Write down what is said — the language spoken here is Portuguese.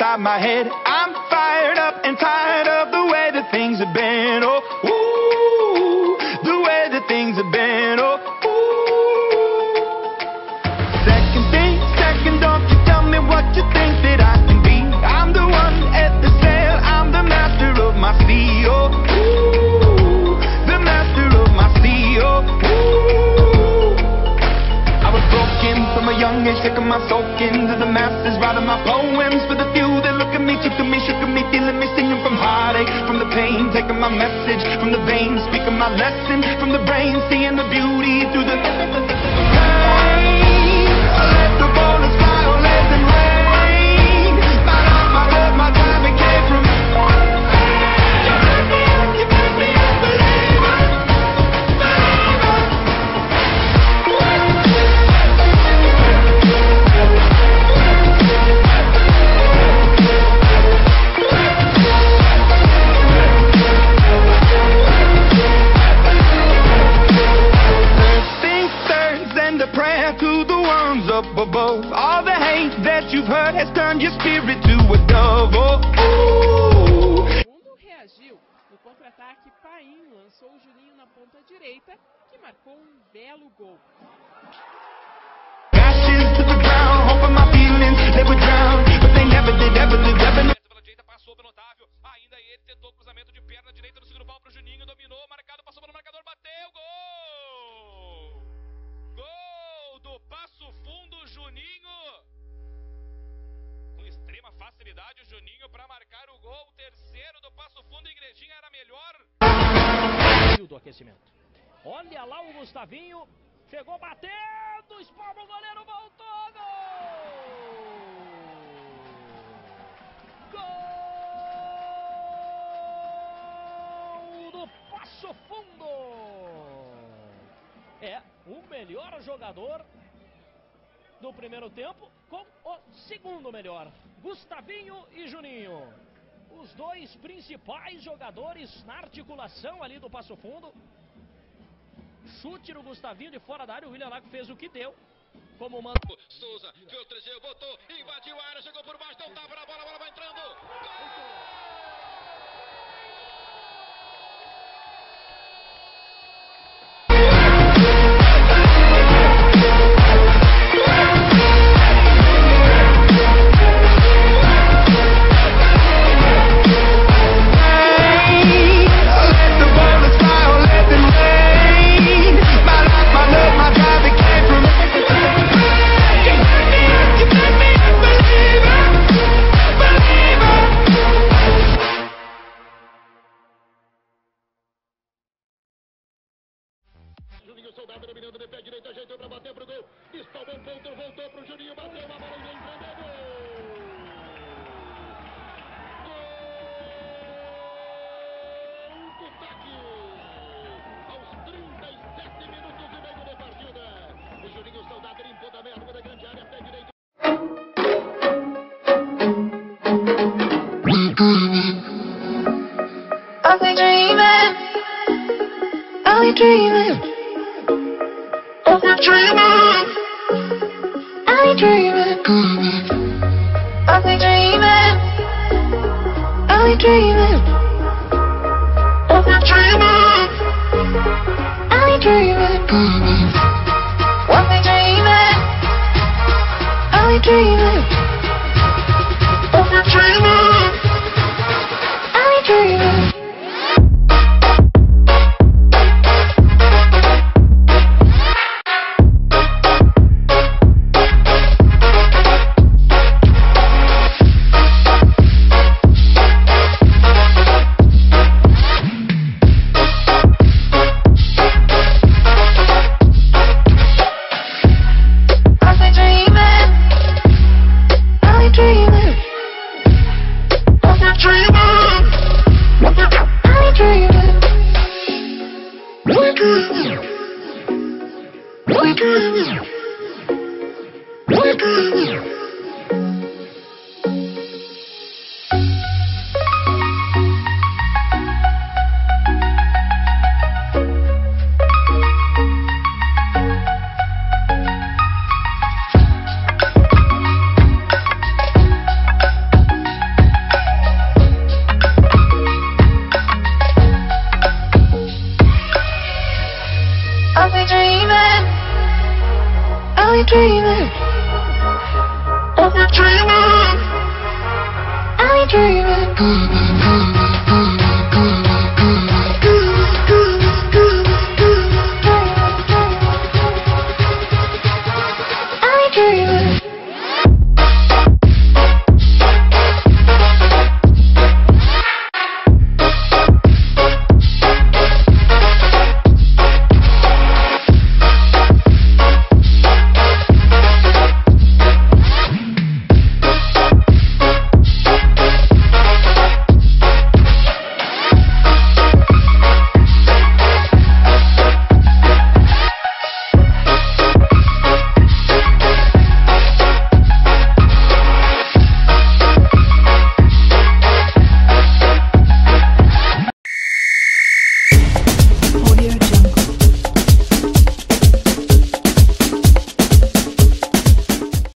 inside my head. I'm fired up and tired of the way that things have been. Oh, ooh, the way that things have been. Oh, ooh. Second, don't you tell me what you think that I can be. I'm the one at the sail, I'm the master of my sea. Oh, ooh, the master of my sea. Oh, ooh. I was broken from a young age, taking my soul into the masses, writing my poems for the few that look at me, took to me, shook at me, feeling me, singing from heartache, from the pain, taking my message from the veins, speaking my lesson from the brain, seeing the beauty through the pain. Let the bullets fly or let them rain. My love, my blood, my time, it came from you make me a believer, above. All the hate that you've heard has turned your spirit to a dove. Oh, oh. O mundo reagiu. No contra-ataque, Paim lançou o Juninho na ponta direita, que marcou um belo gol. Ashes to the ground, hoping my feelings they would drown, but they never did, ever did, ever did. Pela direita, passou pelo Otávio, ainda ele tentou cruzamento de perna direita no segundo pau pro Juninho, dominou, marcado, passou pelo marcador, bateu, gol! Gol do Passo Fundo, Juninho. Com extrema facilidade o Juninho para marcar o gol, o terceiro do Passo Fundo. Igrejinha era melhor. Do aquecimento. Olha lá o Gustavinho, chegou batendo, espalma o goleiro, voltou, gol! Gol do Passo Fundo. É o melhor jogador do primeiro tempo com o segundo melhor, Gustavinho e Juninho. Os dois principais jogadores na articulação ali do Passo Fundo. Chute no Gustavinho de fora da área, o William Lago fez o que deu. Como manda. Souza, filtreceu, botou, invadiu a área, chegou por baixo, não tava na bola, a bola vai entrando. Gol! Juninho Soldado dominando de pé direito, ajeitou para bater pro gol. Espalmou o ponto, voltou pro Juninho, bateu uma bola e entrando. Gol do Taque. Aos 37 minutos e meio da partida. O Juninho Soldado limpou da merda da grande área, pé direito. I've been dreaming. I've been dreaming. I've been dreaming. I've been dreaming. I've been dreaming. I've been dreaming. I've been dreaming. I've been dreaming. I've been dreaming. I've been dreaming. I've been dreaming. I've been dreaming. dreaming of the dreaming. Are we dreaming?